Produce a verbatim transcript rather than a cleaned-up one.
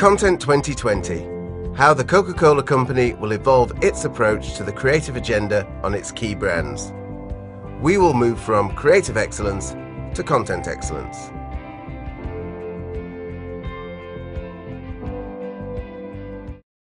Content twenty twenty, how the Coca-Cola Company will evolve its approach to the creative agenda on its key brands. We will move from creative excellence to content excellence.